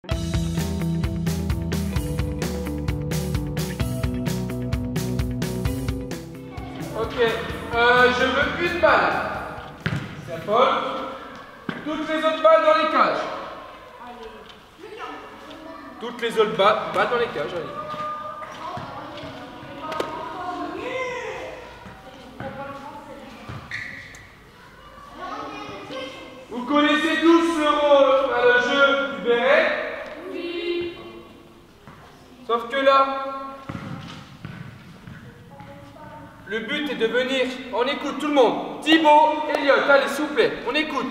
Ok, je veux une balle. C'est Paul. Toutes les autres balles dans les cages. Toutes les autres balles dans les cages, allez. Vous connaissez tous le jeu du béret? Oui. Sauf que là, le but est de venir. On écoute tout le monde. Thibaut, Elliot, allez, s'il vous plaît, on écoute.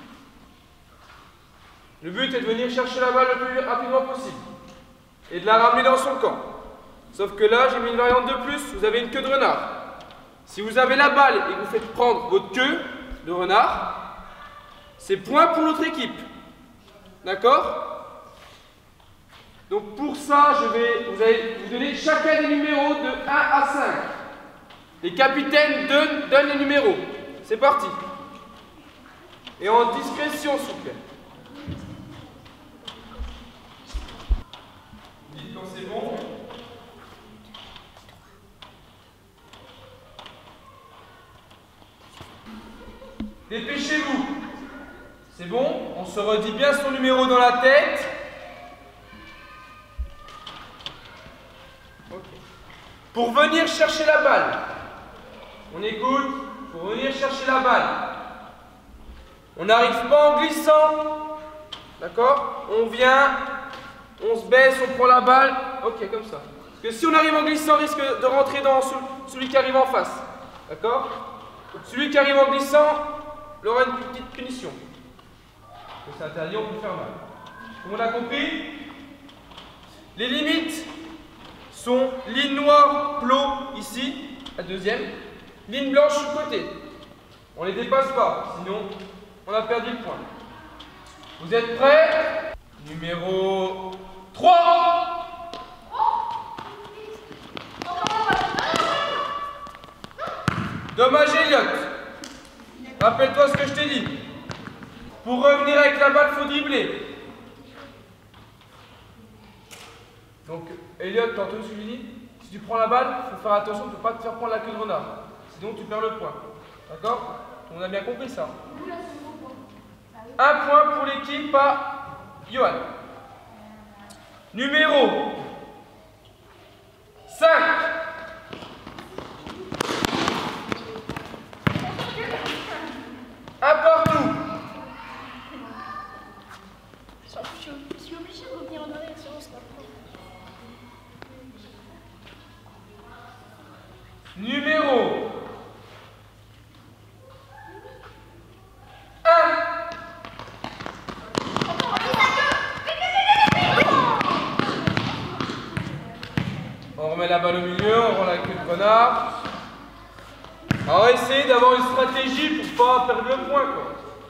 Le but est de venir chercher la balle le plus rapidement possible et de la ramener dans son camp. Sauf que là, j'ai mis une variante de plus, vous avez une queue de renard. Si vous avez la balle et que vous faites prendre votre queue de renard, c'est point pour l'autre équipe. D'accord? Donc pour ça, vous allez vous donner chacun des numéros de 1 à 5. Les capitaines donnent les numéros. C'est parti. Et en discrétion, s'il vous plaît. Dites quand c'est bon. Dépêchez-vous. C'est bon? On se redit bien son numéro dans la tête. Ok. Pour venir chercher la balle. On écoute. Pour venir chercher la balle. On n'arrive pas en glissant. D'accord? On vient. On se baisse, on prend la balle. Ok, comme ça. Parce que si on arrive en glissant, on risque de rentrer dans celui qui arrive en face. D'accord? Celui qui arrive en glissant, il aura une petite punition. C'est interdit, on peut faire mal. Tout le monde a compris? Les limites sont ligne noire, plot, ici, la deuxième. Ligne blanche sur le côté. On ne les dépasse pas, sinon on a perdu le point. Vous êtes prêts? Numéro 3. Dommage Elliot. Rappelle-toi ce que je t'ai dit. Pour revenir avec la balle, il faut dribbler. Donc, Elliot, t'as entendu ce que je dis? Si tu prends la balle, il faut faire attention de ne pas te faire prendre la queue de renard. Sinon, tu perds le point. D'accord? On a bien compris ça. Un point pour l'équipe à Johan. Numéro 5. Un partout. Je suis obligée de revenir en arrière, sinon c'est pas bon. Numéro 1. On remet la balle au milieu, on rend la queue de renard. On va essayer d'avoir une stratégie pour pas perdre le point, quoi.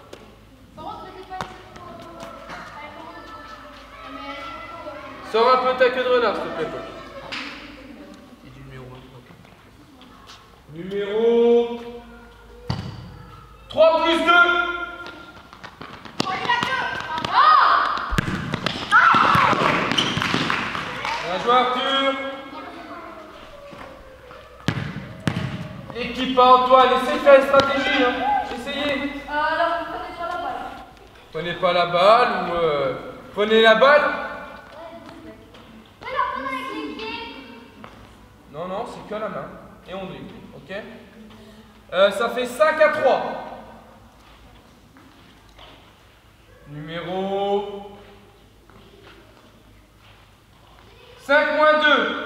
Sors un peu ta queue de renard, s'il te plaît. Et du numéro 3 plus 2. Bien joué, Arthur. Équipe à Antoine, essayez de faire une stratégie. Hein. Essayez. Alors, vous prenez pas la balle. Prenez pas la balle ou prenez la balle. Non, non, c'est que la main. Et on dribble. Ok? Ça fait 5 à 3. Numéro 5 moins 2.